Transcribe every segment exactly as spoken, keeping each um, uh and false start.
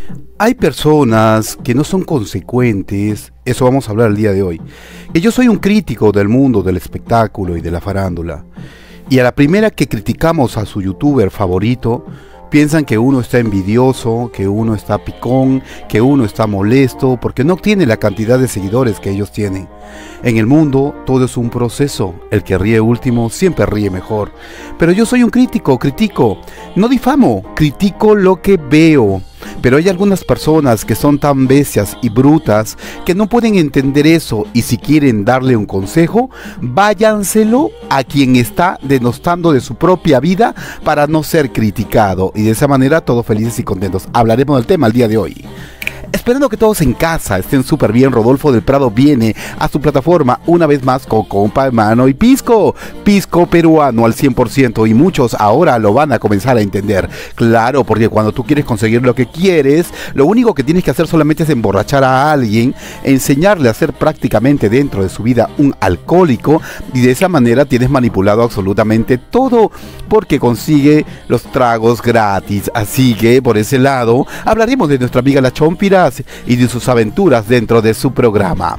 Hay personas que no son consecuentes, eso vamos a hablar el día de hoy. Que yo soy un crítico del mundo del espectáculo y de la farándula. Y a la primera que criticamos a su youtuber favorito, piensan que uno está envidioso, que uno está picón, que uno está molesto, porque no tiene la cantidad de seguidores que ellos tienen. En el mundo todo es un proceso, el que ríe último siempre ríe mejor. Pero yo soy un crítico, critico, no difamo, critico lo que veo. Pero hay algunas personas que son tan bestias y brutas que no pueden entender eso, y si quieren darle un consejo, váyanselo a quien está denostando de su propia vida para no ser criticado, y de esa manera todos felices y contentos. Hablaremos del tema el día de hoy. Esperando que todos en casa estén súper bien, Rodolfo del Prado viene a su plataforma una vez más con compa, hermano y pisco. Pisco peruano al cien por ciento, y muchos ahora lo van a comenzar a entender. Claro, porque cuando tú quieres conseguir lo que quieres, lo único que tienes que hacer solamente es emborrachar a alguien, enseñarle a ser prácticamente dentro de su vida un alcohólico, y de esa manera tienes manipulado absolutamente todo, porque consigue los tragos gratis. Así que por ese lado hablaremos de nuestra amiga la Chompira y de sus aventuras dentro de su programa.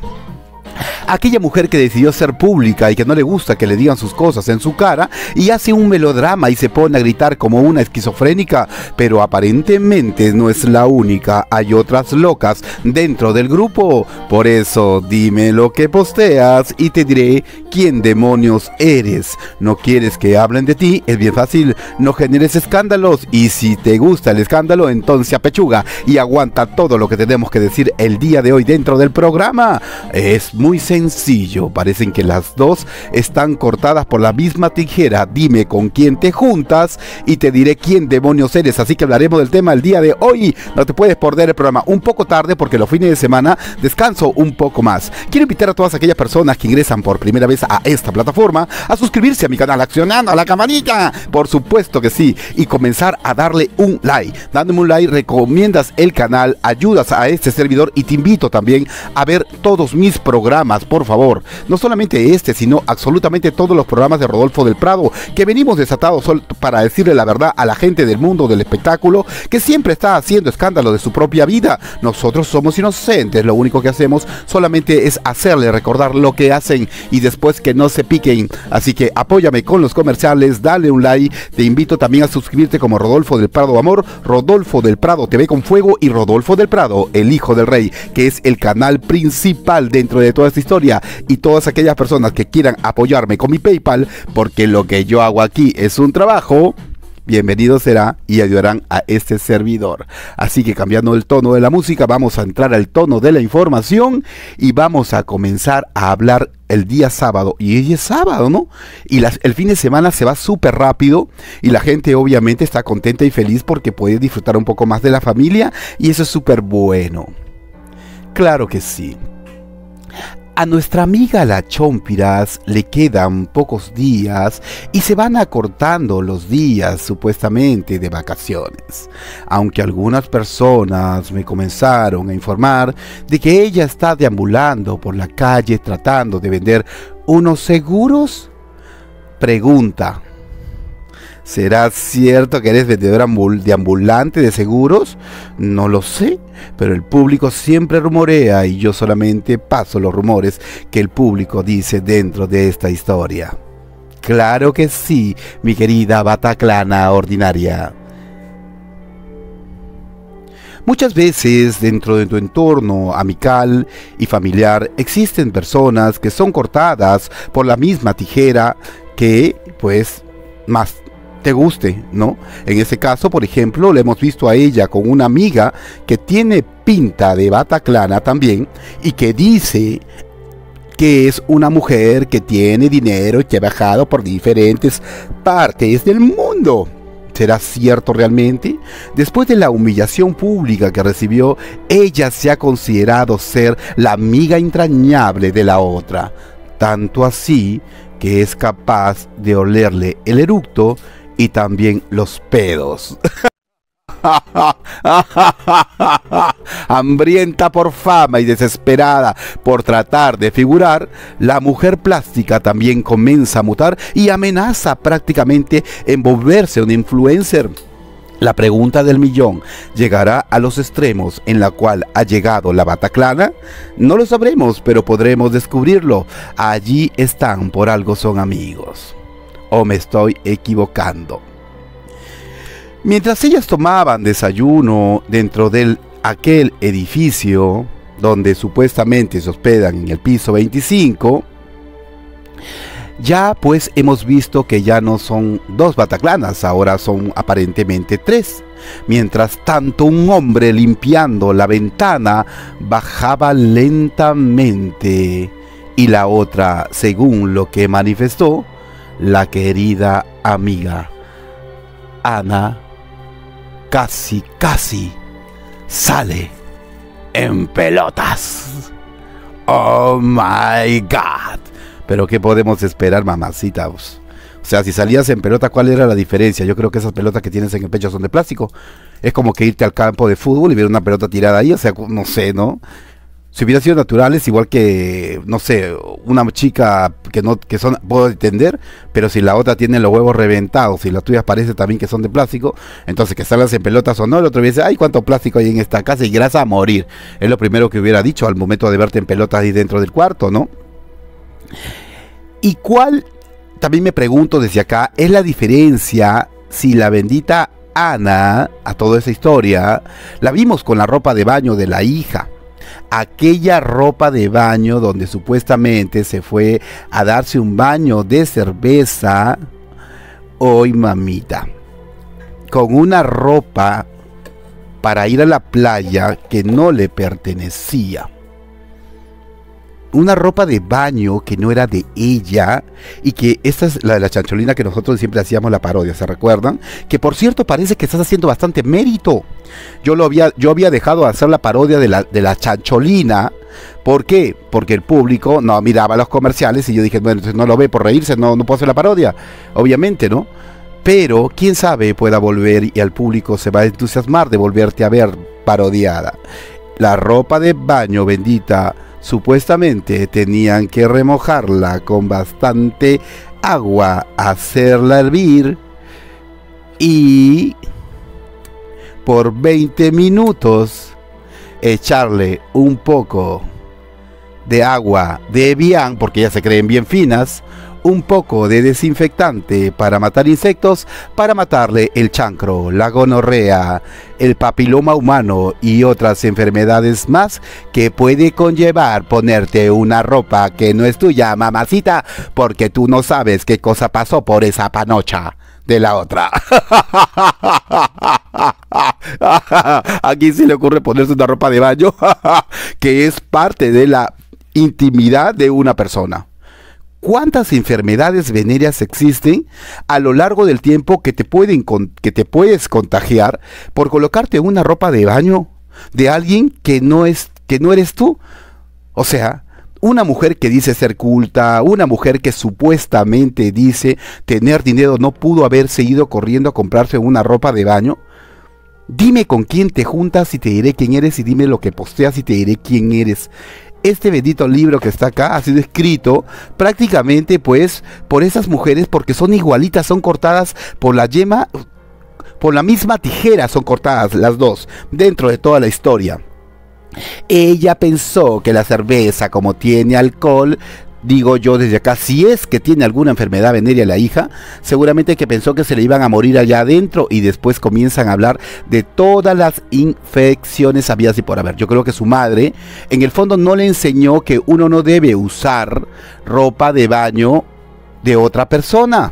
Aquella mujer que decidió ser pública y que no le gusta que le digan sus cosas en su cara, y hace un melodrama y se pone a gritar como una esquizofrénica, pero aparentemente no es la única, hay otras locas dentro del grupo. Por eso dime lo que posteas y te diré quién demonios eres. ¿No quieres que hablen de ti? Es bien fácil, no generes escándalos, y si te gusta el escándalo, entonces apechuga y aguanta todo lo que tenemos que decir el día de hoy dentro del programa. Es muy sencillo, parecen que las dos están cortadas por la misma tijera. Dime con quién te juntas y te diré quién demonios eres. Así que hablaremos del tema el día de hoy. No te puedes perder el programa un poco tarde, porque los fines de semana descanso un poco más. Quiero invitar a todas aquellas personas que ingresan por primera vez a esta plataforma a suscribirse a mi canal accionando a la campanita, por supuesto que sí, y comenzar a darle un like. Dándome un like recomiendas el canal, ayudas a este servidor, y te invito también a ver todos mis programas, por favor. No solamente este, sino absolutamente todos los programas de Rodolfo del Prado, que venimos desatados para decirle la verdad a la gente del mundo del espectáculo, que siempre está haciendo escándalo de su propia vida. Nosotros somos inocentes, lo único que hacemos solamente es hacerle recordar lo que hacen, y después que no se piquen. Así que apóyame con los comerciales, dale un like. Te invito también a suscribirte como Rodolfo del Prado Amor, Rodolfo del Prado T V con Fuego, y Rodolfo del Prado, el Hijo del Rey, que es el canal principal dentro de toda esta historia. Y todas aquellas personas que quieran apoyarme con mi PayPal, porque lo que yo hago aquí es un trabajo, bienvenido será, y ayudarán a este servidor. Así que, cambiando el tono de la música, vamos a entrar al tono de la información, y vamos a comenzar a hablar el día sábado. Y hoy es sábado, ¿no? Y las, el fin de semana se va súper rápido, y la gente obviamente está contenta y feliz porque puede disfrutar un poco más de la familia, y eso es súper bueno. Claro que sí. A nuestra amiga la Chompiras le quedan pocos días y se van acortando los días supuestamente de vacaciones, aunque algunas personas me comenzaron a informar de que ella está deambulando por la calle tratando de vender unos seguros. Pregunta: ¿será cierto que eres vendedora deambulante de seguros? No lo sé, pero el público siempre rumorea, y yo solamente paso los rumores que el público dice dentro de esta historia. Claro que sí, mi querida Bataclana ordinaria. Muchas veces dentro de tu entorno amical y familiar existen personas que son cortadas por la misma tijera que, pues, más te guste, ¿no? En ese caso, por ejemplo, le hemos visto a ella con una amiga que tiene pinta de Bataclana también, y que dice que es una mujer que tiene dinero y que ha viajado por diferentes partes del mundo. ¿Será cierto realmente? Después de la humillación pública que recibió, ella se ha considerado ser la amiga entrañable de la otra, tanto así que es capaz de olerle el eructo y también los pedos. Hambrienta por fama y desesperada por tratar de figurar, la mujer plástica también comienza a mutar y amenaza prácticamente en volverse una influencer. La pregunta del millón, ¿llegará a los extremos en la cual ha llegado la Bataclana? No lo sabremos, pero podremos descubrirlo. Allí están, por algo son amigos. ¿O me estoy equivocando? Mientras ellas tomaban desayuno dentro de aquel edificio donde supuestamente se hospedan en el piso veinticinco, ya pues hemos visto que ya no son dos Bataclanas, ahora son aparentemente tres. Mientras tanto, un hombre limpiando la ventana bajaba lentamente y la otra, según lo que manifestó la querida amiga Ana, casi casi sale en pelotas. Oh my God. Pero ¿qué podemos esperar, mamacita? O sea, si salías en pelota, ¿cuál era la diferencia? Yo creo que esas pelotas que tienes en el pecho son de plástico. Es como que irte al campo de fútbol y ver una pelota tirada ahí. O sea, no sé, ¿no? Si hubieran sido naturales, igual que, no sé, una chica que no, que son, puedo entender, pero si la otra tiene los huevos reventados y las tuyas parece también que son de plástico, entonces que salgas en pelotas o no, el otro dice, ay, cuánto plástico hay en esta casa y grasa a morir. Es lo primero que hubiera dicho al momento de verte en pelotas ahí dentro del cuarto, ¿no? ¿Y cuál, también me pregunto desde acá, es la diferencia si la bendita Ana, a toda esa historia, la vimos con la ropa de baño de la hija? Aquella ropa de baño donde supuestamente se fue a darse un baño de cerveza, hoy mamita, con una ropa para ir a la playa que no le pertenecía. Una ropa de baño que no era de ella y que esta es la de la chancholina que nosotros siempre hacíamos la parodia, ¿se recuerdan? Que por cierto parece que estás haciendo bastante mérito. Yo lo había, yo había dejado de hacer la parodia de la, de la chancholina. ¿Por qué? Porque el público no miraba los comerciales y yo dije, bueno, entonces no lo ve por reírse, no, no puedo hacer la parodia. Obviamente, ¿no? Pero, quién sabe, pueda volver y al público se va a entusiasmar de volverte a ver parodiada. La ropa de baño bendita, supuestamente tenían que remojarla con bastante agua, hacerla hervir y por veinte minutos echarle un poco de agua de Evian, porque ya se creen bien finas, un poco de desinfectante para matar insectos, para matarle el chancro, la gonorrea, el papiloma humano y otras enfermedades más que puede conllevar ponerte una ropa que no es tuya, mamacita, porque tú no sabes qué cosa pasó por esa panocha de la otra. Aquí se le ocurre ponerse una ropa de baño que es parte de la intimidad de una persona. ¿Cuántas enfermedades venéreas existen a lo largo del tiempo que te pueden que te puedes contagiar por colocarte una ropa de baño de alguien que no es que no eres tú? O sea, una mujer que dice ser culta, una mujer que supuestamente dice tener dinero, no pudo haberse ido corriendo a comprarse una ropa de baño. Dime con quién te juntas y te diré quién eres, y dime lo que posteas y te diré quién eres. Este bendito libro que está acá ha sido escrito prácticamente pues por esas mujeres, porque son igualitas, son cortadas por la yema, por la misma tijera son cortadas las dos dentro de toda la historia. Ella pensó que la cerveza, como tiene alcohol, digo yo desde acá, si es que tiene alguna enfermedad venérea la hija, seguramente que pensó que se le iban a morir allá adentro, y después comienzan a hablar de todas las infecciones habidas y por haber. Yo creo que su madre en el fondo no le enseñó que uno no debe usar ropa de baño de otra persona.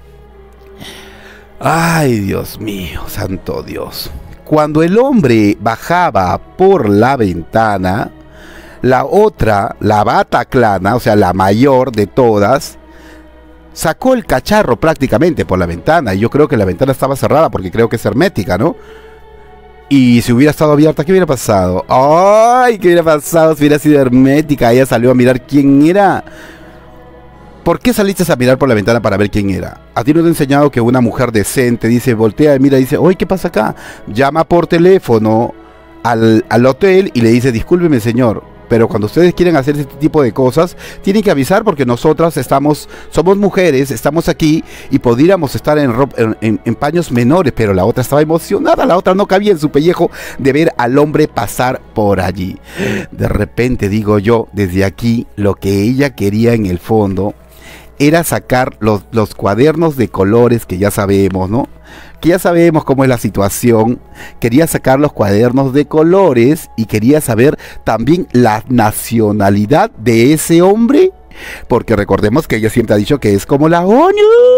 Ay, Dios mío, santo Dios. Cuando el hombre bajaba por la ventana, la otra, la Bataclana, o sea, la mayor de todas, sacó el cacharro prácticamente por la ventana. Y yo creo que la ventana estaba cerrada porque creo que es hermética, ¿no? Y si hubiera estado abierta, ¿qué hubiera pasado? ¡Ay! ¿Qué hubiera pasado si hubiera sido hermética? Ella salió a mirar quién era. ¿Por qué saliste a mirar por la ventana para ver quién era? A ti no te he enseñado que una mujer decente dice, voltea y mira y dice, oye, ¿qué pasa acá? Llama por teléfono al, al hotel y le dice, discúlpeme señor, Pero cuando ustedes quieren hacer este tipo de cosas, tienen que avisar porque nosotras estamos, somos mujeres, estamos aquí y podríamos estar en, en, en, en paños menores, pero la otra estaba emocionada, la otra no cabía en su pellejo de ver al hombre pasar por allí. De repente, digo yo, desde aquí, lo que ella quería en el fondo era sacar los, los cuadernos de colores que ya sabemos, ¿no? Que ya sabemos cómo es la situación. Quería sacar los cuadernos de colores y quería saber también la nacionalidad de ese hombre, porque recordemos que ella siempre ha dicho que es como la ONU.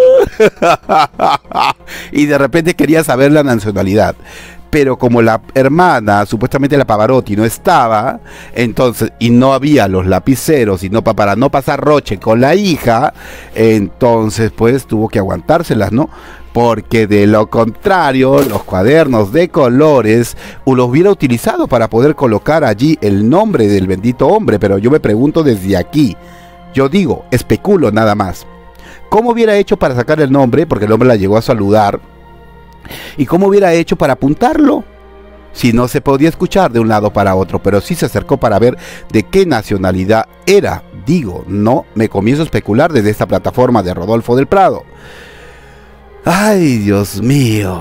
Y de repente quería saber la nacionalidad. Pero como la hermana, supuestamente la Pavarotti, no estaba, entonces, y no había los lapiceros, y no, para no pasar roche con la hija, entonces pues tuvo que aguantárselas, ¿no? Porque de lo contrario, los cuadernos de colores los hubiera utilizado para poder colocar allí el nombre del bendito hombre. Pero yo me pregunto desde aquí, yo digo, especulo nada más, ¿cómo hubiera hecho para sacar el nombre? Porque el hombre la llegó a saludar. ¿Y cómo hubiera hecho para apuntarlo? Si no se podía escuchar de un lado para otro, pero sí se acercó para ver de qué nacionalidad era. Digo, no me comienzo a especular desde esta plataforma de Rodolfo del Prado. ¡Ay, Dios mío!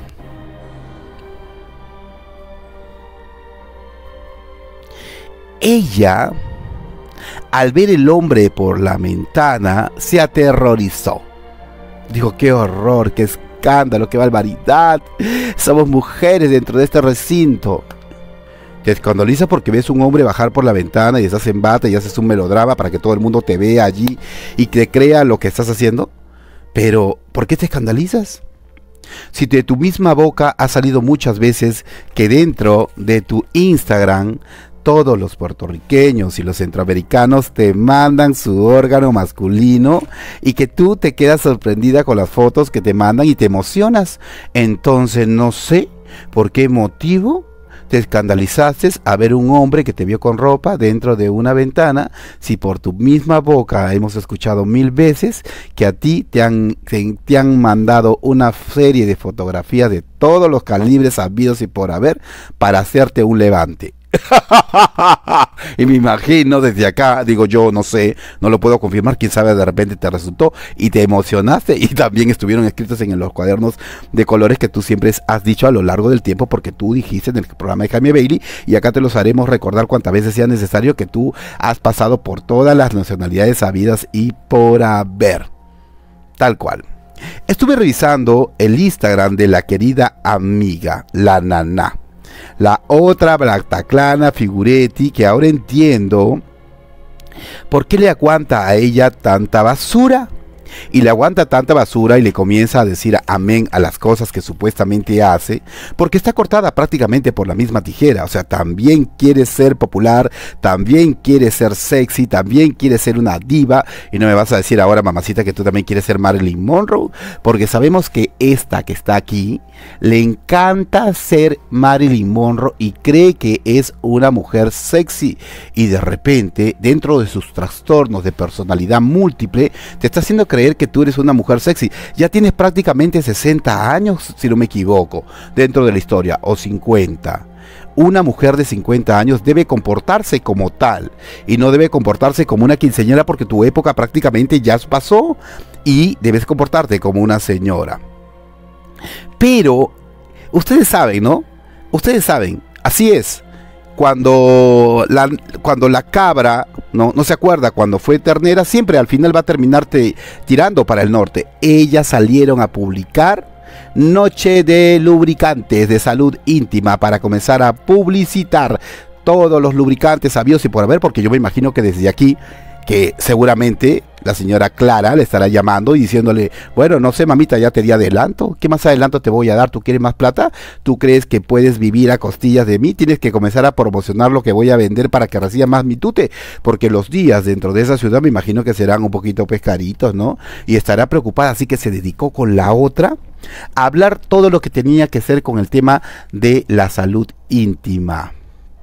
Ella, al ver el hombre por la ventana, se aterrorizó. Dijo, qué horror, qué escándalo, qué barbaridad. Somos mujeres dentro de este recinto. Te escandaliza porque ves un hombre bajar por la ventana y estás en bata y haces un melodrama para que todo el mundo te vea allí y te crea lo que estás haciendo. Pero, ¿por qué te escandalizas? Si de tu misma boca ha salido muchas veces que dentro de tu Instagram todos los puertorriqueños y los centroamericanos te mandan su órgano masculino y que tú te quedas sorprendida con las fotos que te mandan y te emocionas. Entonces no sé por qué motivo te escandalizaste a ver un hombre que te vio con ropa dentro de una ventana, si por tu misma boca hemos escuchado mil veces que a ti te han, te, te han mandado una serie de fotografías de todos los calibres habidos y por haber para hacerte un levante. Y me imagino desde acá, digo yo, no sé, no lo puedo confirmar, quién sabe, de repente te resultó y te emocionaste y también estuvieron escritos en los cuadernos de colores que tú siempre has dicho a lo largo del tiempo, porque tú dijiste en el programa de Jaime Bailey, y acá te los haremos recordar cuantas veces sea necesario, que tú has pasado por todas las nacionalidades habidas y por haber, tal cual. Estuve revisando el Instagram de la querida amiga, la Naná, la otra Bataclana Figuretti, que ahora entiendo por qué le aguanta a ella tanta basura. Y le aguanta tanta basura y le comienza a decir amén a las cosas que supuestamente hace, porque está cortada prácticamente por la misma tijera. O sea, también quiere ser popular, también quiere ser sexy, también quiere ser una diva. Y no me vas a decir ahora, mamacita, que tú también quieres ser Marilyn Monroe, porque sabemos que esta que está aquí le encanta ser Marilyn Monroe y cree que es una mujer sexy, y de repente dentro de sus trastornos de personalidad múltiple te está haciendo creer que tú eres una mujer sexy. Ya tienes prácticamente sesenta años, si no me equivoco, dentro de la historia, o cincuenta. Una mujer de cincuenta años debe comportarse como tal y no debe comportarse como una quinceañera, porque tu época prácticamente ya pasó y debes comportarte como una señora. Pero ustedes saben, ¿no? Ustedes saben, así es. Cuando la, cuando la cabra, no, no se acuerda, cuando fue ternera, siempre al final va a terminarte tirando para el norte. Ellas salieron a publicar Noche de lubricantes de salud íntima para comenzar a publicitar todos los lubricantes habidos y por haber, porque yo me imagino que desde aquí, que seguramente la señora Clara le estará llamando y diciéndole, bueno, no sé, mamita, ya te di adelanto, ¿qué más adelanto te voy a dar? ¿Tú quieres más plata? ¿Tú crees que puedes vivir a costillas de mí? Tienes que comenzar a promocionar lo que voy a vender para que reciba más mi tute, porque los días dentro de esa ciudad me imagino que serán un poquito pescaditos, ¿no? Y estará preocupada, así que se dedicó con la otra a hablar todo lo que tenía que hacer con el tema de la salud íntima.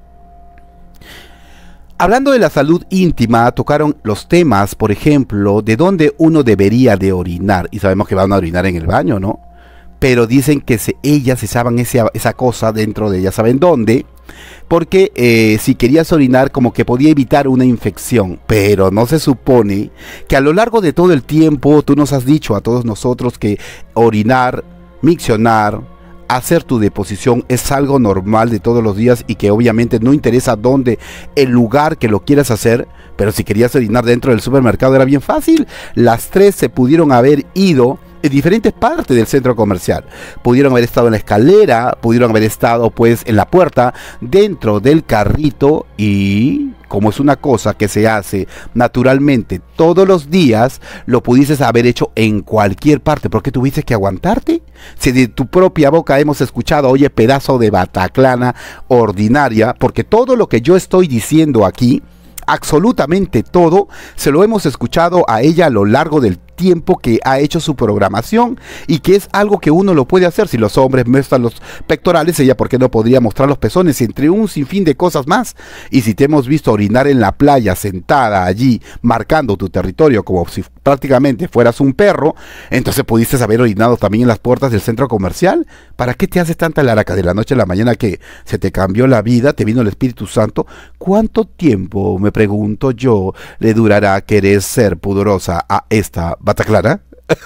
Hablando de la salud íntima, tocaron los temas, por ejemplo, de dónde uno debería de orinar. Y sabemos que van a orinar en el baño, ¿no? Pero dicen que se, ellas se saben esa, esa cosa dentro de ellas, ¿saben dónde? porque eh, si querías orinar como que podía evitar una infección, pero no se supone que a lo largo de todo el tiempo tú nos has dicho a todos nosotros que orinar, miccionar, hacer tu deposición es algo normal de todos los días y que obviamente no interesa dónde, el lugar que lo quieras hacer, pero si querías orinar dentro del supermercado era bien fácil. Las tres se pudieron haber ido en diferentes partes del centro comercial. Pudieron haber estado en la escalera, pudieron haber estado pues en la puerta, dentro del carrito, y como es una cosa que se hace naturalmente todos los días, lo pudieses haber hecho en cualquier parte. ¿Por qué tuviste que aguantarte? Si de tu propia boca hemos escuchado, oye, pedazo de bataclana ordinaria, porque todo lo que yo estoy diciendo aquí, absolutamente todo, se lo hemos escuchado a ella a lo largo del tiempo que ha hecho su programación, y que es algo que uno lo puede hacer. Si los hombres muestran los pectorales, ella por qué no podría mostrar los pezones, entre un sinfín de cosas más. Y si te hemos visto orinar en la playa sentada allí marcando tu territorio como si prácticamente fueras un perro, entonces pudiste haber orinado también en las puertas del centro comercial. ¿Para qué te haces tanta laraca de la noche a la mañana que se te cambió la vida, te vino el Espíritu Santo? ¿Cuánto tiempo, me pregunto yo, le durará querer ser pudorosa a esta bataclana?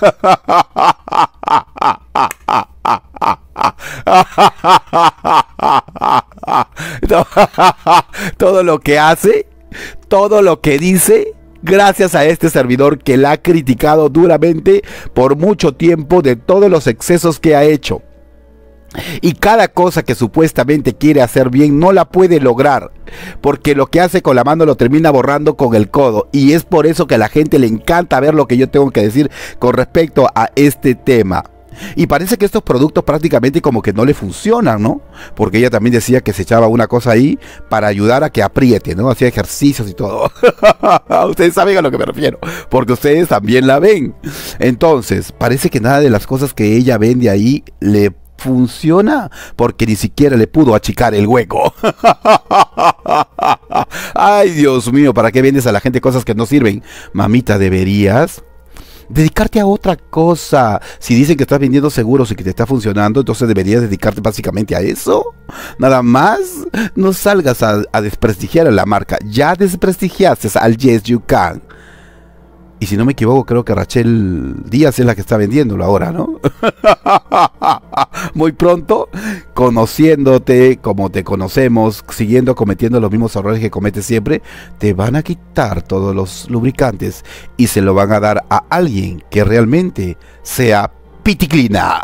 Todo lo que hace, todo lo que dice, gracias a este servidor que la ha criticado duramente por mucho tiempo de todos los excesos que ha hecho. Y cada cosa que supuestamente quiere hacer bien no la puede lograr, porque lo que hace con la mano lo termina borrando con el codo. Y es por eso que a la gente le encanta ver lo que yo tengo que decir con respecto a este tema. Y parece que estos productos prácticamente como que no le funcionan, ¿no? Porque ella también decía que se echaba una cosa ahí para ayudar a que apriete, ¿no? Hacía ejercicios y todo. Ustedes saben a lo que me refiero, porque ustedes también la ven. Entonces, parece que nada de las cosas que ella vende ahí le funciona, porque ni siquiera le pudo achicar el hueco. Ay, Dios mío, ¿para qué vendes a la gente cosas que no sirven? Mamita, deberías dedicarte a otra cosa. Si dicen que estás vendiendo seguros y que te está funcionando, entonces deberías dedicarte básicamente a eso. Nada más. No salgas a, a desprestigiar a la marca. Ya desprestigiaste al Yes You Can. Y si no me equivoco, creo que Rachel Díaz es la que está vendiéndolo ahora, ¿no? Muy pronto, conociéndote como te conocemos, siguiendo cometiendo los mismos errores que cometes siempre, te van a quitar todos los lubricantes y se lo van a dar a alguien que realmente sea piticlina.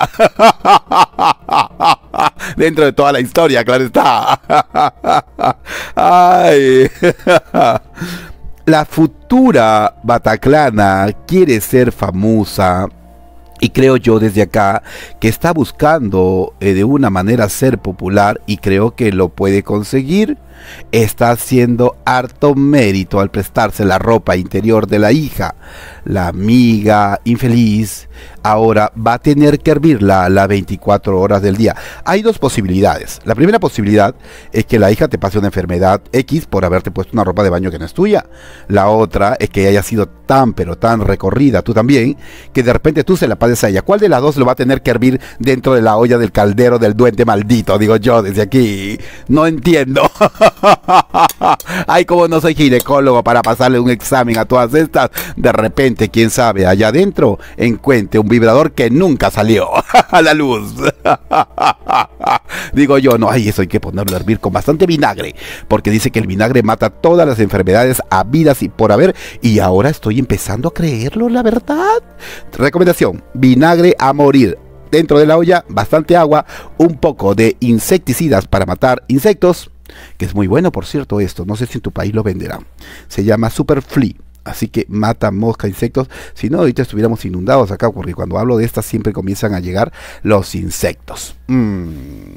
Dentro de toda la historia, claro está. Ay. La futura bataclana quiere ser famosa, y creo yo desde acá que está buscando eh, de una manera ser popular, y creo que lo puede conseguir. Está haciendo harto mérito al prestarse la ropa interior de la hija. La amiga infeliz ahora va a tener que hervirla las veinticuatro horas del día. Hay dos posibilidades. La primera posibilidad es que la hija te pase una enfermedad X por haberte puesto una ropa de baño que no es tuya. La otra es que haya sido tan pero tan recorrida, tú también, que de repente tú se la pases a ella. ¿Cuál de las dos lo va a tener que hervir dentro de la olla del caldero del duende maldito? Digo yo desde aquí. No entiendo. Ay, como no soy ginecólogo para pasarle un examen a todas estas. De repente, quién sabe, allá adentro encuentre un vibrador que nunca salió a la luz. Digo yo, no, ay, eso hay que ponerlo a hervir con bastante vinagre, porque dice que el vinagre mata todas las enfermedades habidas y por haber. Y ahora estoy empezando a creerlo, la verdad. Recomendación: vinagre a morir. Dentro de la olla, bastante agua, un poco de insecticidas para matar insectos, que es muy bueno, por cierto, esto. No sé si en tu país lo venderán. Se llama Super Flea. Así que mata mosca, insectos. Si no, ahorita estuviéramos inundados acá, porque cuando hablo de estas siempre comienzan a llegar los insectos. Mm.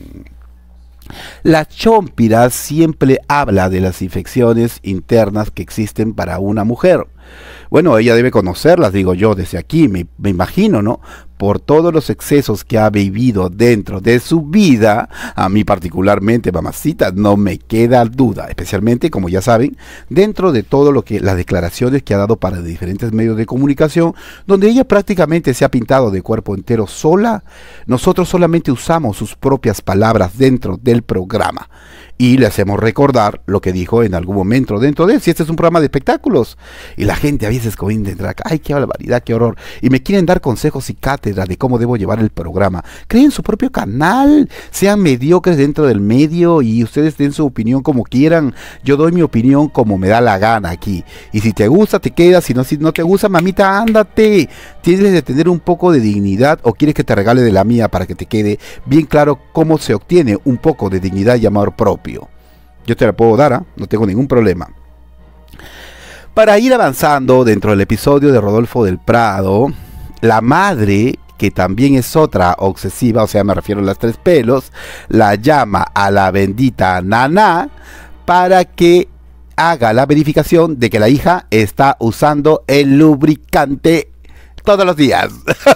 La Chompira siempre habla de las infecciones internas que existen para una mujer. Bueno, ella debe conocerlas, digo yo, desde aquí, me, me imagino, ¿no? por todos los excesos que ha vivido dentro de su vida, a mí particularmente, mamacita, no me queda duda, especialmente, como ya saben, dentro de todo lo que las declaraciones que ha dado para diferentes medios de comunicación, donde ella prácticamente se ha pintado de cuerpo entero sola. Nosotros solamente usamos sus propias palabras dentro del programa y le hacemos recordar lo que dijo en algún momento dentro de él, si este es un programa de espectáculos. Y la gente a veces comienza acá, ay, qué barbaridad, qué horror, y me quieren dar consejos y cátedra de cómo debo llevar el programa. Creen su propio canal, sean mediocres dentro del medio y ustedes den su opinión como quieran. Yo doy mi opinión como me da la gana aquí, y si te gusta te quedas, si no, si no te gusta, mamita, ándate. Tienes de tener un poco de dignidad, o quieres que te regale de la mía para que te quede bien claro cómo se obtiene un poco de dignidad y amor propio. Yo te la puedo dar, ¿eh? No tengo ningún problema. Para ir avanzando dentro del episodio de Rodolfo del Prado, la madre, que también es otra obsesiva, o sea, me refiero a las tres pelos, la llama a la bendita Nana para que haga la verificación de que la hija está usando el lubricante todos los días.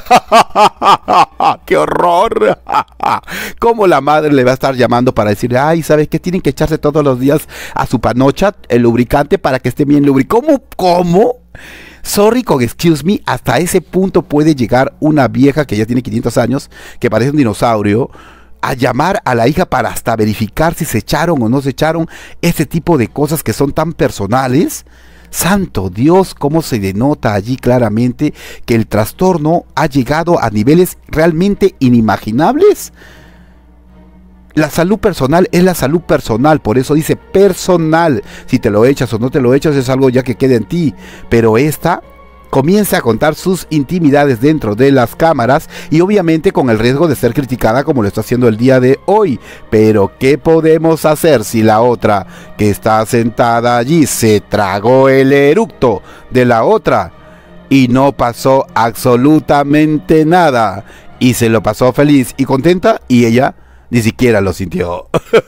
¡Qué horror! ¿Cómo la madre le va a estar llamando para decirle, ay, ¿sabes qué? Tienen que echarse todos los días a su panocha el lubricante para que esté bien lubricado? ¿Cómo? ¿Cómo? Sorry con excuse me, hasta ese punto puede llegar una vieja que ya tiene quinientos años, que parece un dinosaurio, a llamar a la hija para hasta verificar si se echaron o no se echaron ese tipo de cosas que son tan personales. Santo Dios, cómo se denota allí claramente que el trastorno ha llegado a niveles realmente inimaginables. La salud personal es la salud personal, por eso dice personal. Si te lo echas o no te lo echas es algo ya que queda en ti, pero esta comienza a contar sus intimidades dentro de las cámaras y obviamente con el riesgo de ser criticada como lo está haciendo el día de hoy. Pero ¿qué podemos hacer si la otra que está sentada allí se tragó el eructo de la otra y no pasó absolutamente nada y se lo pasó feliz y contenta y ella ni siquiera lo sintió?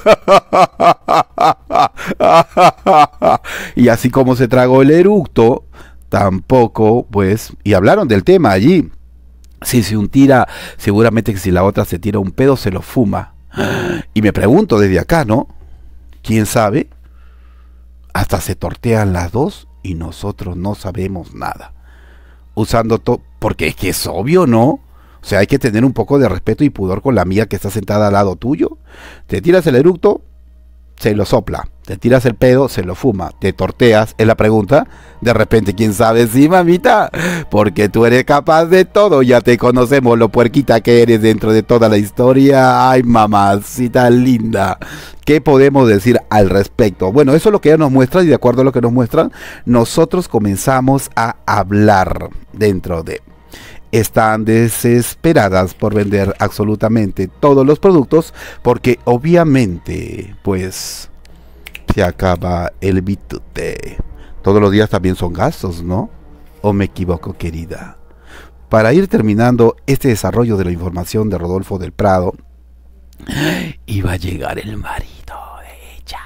Y así como se tragó el eructo, tampoco, pues, y hablaron del tema allí. Si se un tira, seguramente que si la otra se tira un pedo, se lo fuma. Y me pregunto desde acá, ¿no? ¿Quién sabe? Hasta se tortean las dos y nosotros no sabemos nada. Usando todo, porque es que es obvio, ¿no? O sea, hay que tener un poco de respeto y pudor con la amiga que está sentada al lado tuyo. Te tiras el eructo, se lo sopla. Te tiras el pedo, se lo fuma. Te torteas, es la pregunta. De repente, ¿quién sabe? Sí, mamita, porque tú eres capaz de todo. Ya te conocemos lo puerquita que eres dentro de toda la historia. Ay, mamacita linda. ¿Qué podemos decir al respecto? Bueno, eso es lo que ella nos muestra y de acuerdo a lo que nos muestran, nosotros comenzamos a hablar dentro de... Están desesperadas por vender absolutamente todos los productos porque obviamente pues se acaba el bitute. Todos los días también son gastos, ¿no? ¿O me equivoco, querida? Para ir terminando este desarrollo de la información de Rodolfo del Prado, iba a llegar el marido de ella.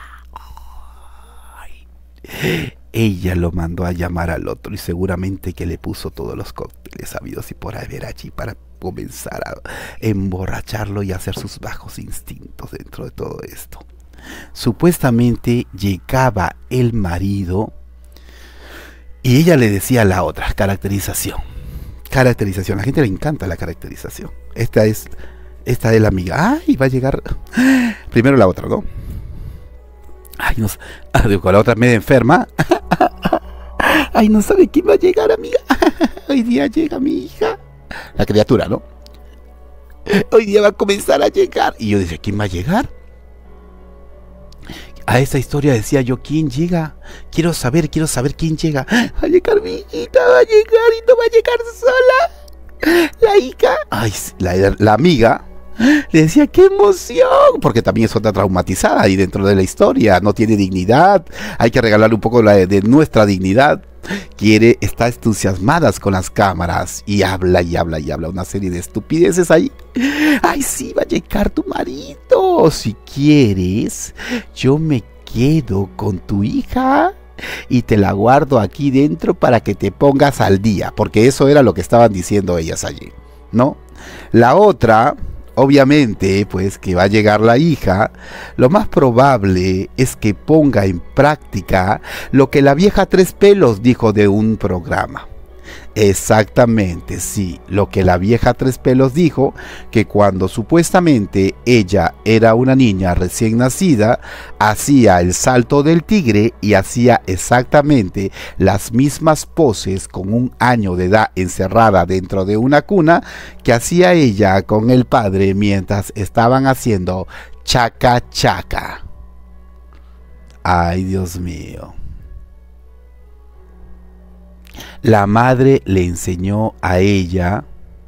Ay. Ella lo mandó a llamar al otro y seguramente que le puso todos los cócteles habidos y por haber allí para comenzar a emborracharlo y hacer sus bajos instintos dentro de todo esto. Supuestamente llegaba el marido y ella le decía a la otra, caracterización. Caracterización, a la gente le encanta la caracterización. Esta es, esta es la amiga. Ay, va a llegar primero la otra, ¿no? Ay, no, ah, con la otra media enferma. Ay, no sabe quién va a llegar, amiga. Hoy día llega mi hija. La criatura, ¿no? Hoy día va a comenzar a llegar. Y yo decía, ¿quién va a llegar? A esa historia decía yo, ¿quién llega? Quiero saber, quiero saber quién llega. Va a llegar mi hijita, va a llegar y no va a llegar sola. La hija. Ay, la, la amiga. Le decía, ¡qué emoción! Porque también es otra traumatizada ahí dentro de la historia. No tiene dignidad. Hay que regalarle un poco de, de nuestra dignidad. Quiere, está entusiasmada con las cámaras. Y habla y habla y habla una serie de estupideces ahí. ¡Ay, sí, va a llegar tu marido! Si quieres, yo me quedo con tu hija y te la guardo aquí dentro para que te pongas al día. Porque eso era lo que estaban diciendo ellas allí. ¿no? La otra, obviamente, pues que va a llegar la hija, lo más probable es que ponga en práctica lo que la vieja Tres Pelos dijo de un programa. Exactamente, sí, lo que la vieja Tres Pelos dijo, que cuando supuestamente ella era una niña recién nacida, hacía el salto del tigre y hacía exactamente las mismas poses con un año de edad encerrada dentro de una cuna que hacía ella con el padre mientras estaban haciendo chaca chaca. Ay, Dios mío. La madre le enseñó a ella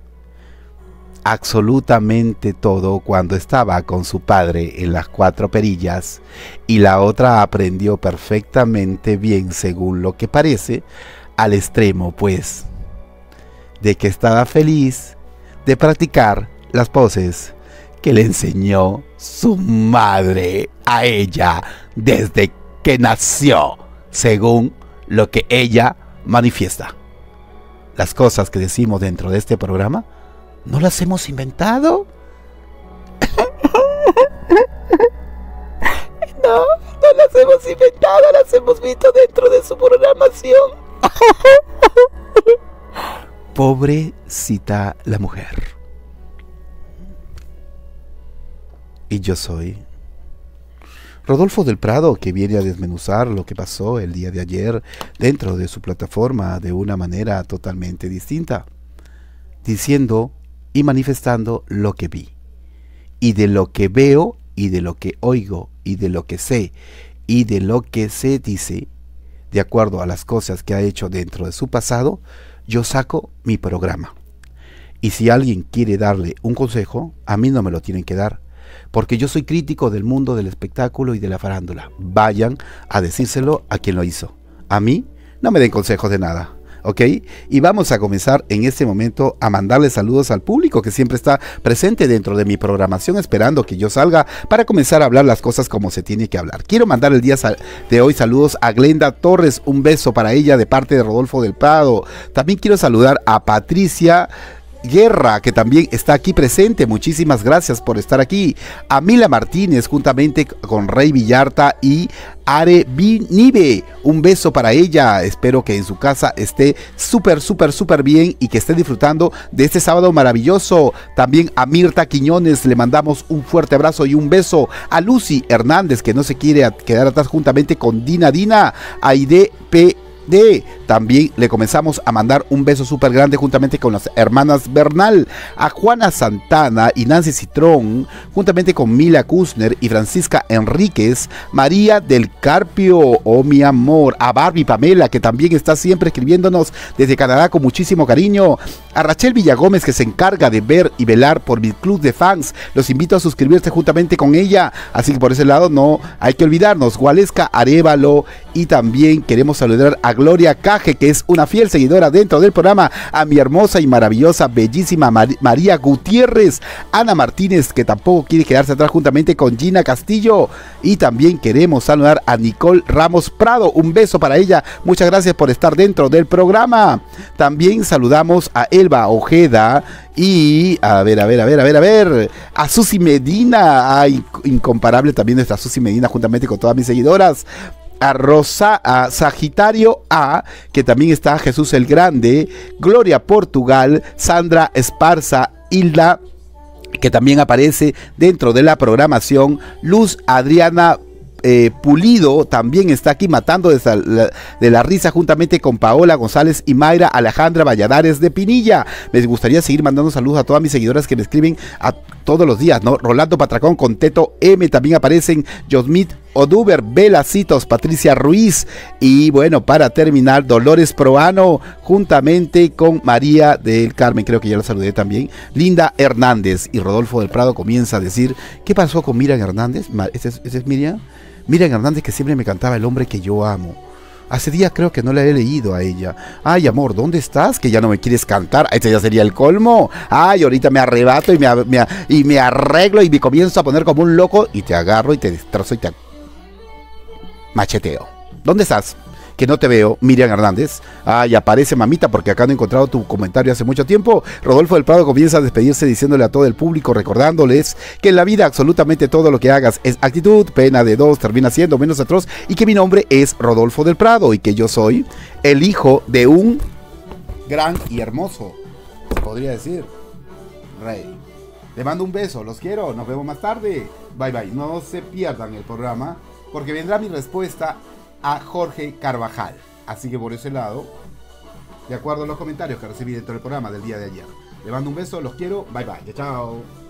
absolutamente todo cuando estaba con su padre en las Cuatro Perillas, y la otra aprendió perfectamente bien, según lo que parece, al extremo pues de que estaba feliz de practicar las poses que le enseñó su madre a ella desde que nació, según lo que ella manifiesta. Las cosas que decimos dentro de este programa no las hemos inventado. No, no las hemos inventado, las hemos visto dentro de su programación. Pobrecita la mujer. Y yo soy Rodolfo del Prado, que viene a desmenuzar lo que pasó el día de ayer dentro de su plataforma de una manera totalmente distinta, diciendo y manifestando lo que vi, y de lo que veo, y de lo que oigo, y de lo que sé, y de lo que se dice, de acuerdo a las cosas que ha hecho dentro de su pasado, yo saco mi programa. Y si alguien quiere darle un consejo, a mí no me lo tienen que dar, porque yo soy crítico del mundo del espectáculo y de la farándula. Vayan a decírselo a quien lo hizo. A mí no me den consejos de nada, ¿ok? Y vamos a comenzar en este momento a mandarle saludos al público que siempre está presente dentro de mi programación, esperando que yo salga para comenzar a hablar las cosas como se tiene que hablar. Quiero mandar el día de hoy saludos a Glenda Torres, un beso para ella de parte de Rodolfo del Prado. También quiero saludar a Patricia Guerra, que también está aquí presente. Muchísimas gracias por estar aquí. A Mila Martínez, juntamente con Rey Villarta y Are Nive, un beso para ella. Espero que en su casa esté súper, súper, súper bien y que esté disfrutando de este sábado maravilloso. También a Mirta Quiñones le mandamos un fuerte abrazo y un beso. A Lucy Hernández, que no se quiere quedar atrás, juntamente con Dina Dina. A Ide P. De también le comenzamos a mandar un beso súper grande juntamente con las hermanas Bernal, a Juana Santana y Nancy Citrón, juntamente con Mila Kusner y Francisca Enríquez, María del Carpio, oh mi amor, a Barbie Pamela, que también está siempre escribiéndonos desde Canadá con muchísimo cariño, a Rachel Villagómez, que se encarga de ver y velar por mi club de fans. Los invito a suscribirse juntamente con ella, así que por ese lado no hay que olvidarnos. Gualesca Arevalo, y también queremos saludar a Gloria Caje, que es una fiel seguidora dentro del programa, a mi hermosa y maravillosa, bellísima Mar María Gutiérrez, Ana Martínez, que tampoco quiere quedarse atrás, juntamente con Gina Castillo, y también queremos saludar a Nicole Ramos Prado, un beso para ella, muchas gracias por estar dentro del programa. También saludamos a Elba Ojeda y a ver, a ver, a ver, a ver, a ver, a Susi Medina, a incomparable también nuestra Susi Medina, juntamente con todas mis seguidoras. A Rosa, a Sagitario A, que también está Jesús el Grande, Gloria Portugal, Sandra Esparza, Hilda, que también aparece dentro de la programación, Luz Adriana Eh, Pulido también está aquí matando de la, de la risa, juntamente con Paola González y Mayra Alejandra Valladares de Pinilla. Me gustaría seguir mandando saludos a todas mis seguidoras que me escriben a todos los días, ¿no? Rolando Patracón, con Teto M, también aparecen Josmith Oduber, Velacitos, Patricia Ruiz, y bueno, para terminar, Dolores Proano, juntamente con María del Carmen, creo que ya lo saludé también, Linda Hernández. Y Rodolfo del Prado comienza a decir: ¿qué pasó con Miriam Hernández? ¿Ese es, ese es Miriam? Miriam Hernández, que siempre me cantaba El hombre que yo amo. Hace días creo que no la he leído a ella. Ay, amor, ¿dónde estás? Que ya no me quieres cantar. Este ya sería el colmo. Ay, ahorita me arrebato y me, me, y me arreglo y me comienzo a poner como un loco y te agarro y te destrozo y te macheteo. ¿Dónde estás? que no te veo, Miriam Hernández. Ay, aparece mamita porque acá no he encontrado tu comentario hace mucho tiempo. Rodolfo del Prado comienza a despedirse diciéndole a todo el público, recordándoles que en la vida absolutamente todo lo que hagas es actitud, pena de dos termina siendo menos atroz, y que mi nombre es Rodolfo del Prado y que yo soy el hijo de un gran y hermoso, podría decir, rey. Le mando un beso, los quiero, nos vemos más tarde. Bye bye, no se pierdan el programa porque vendrá mi respuesta a Jorge Carvajal. Así que por ese lado, de acuerdo a los comentarios que recibí dentro del programa del día de ayer. Le mando un beso, los quiero, bye bye, chao.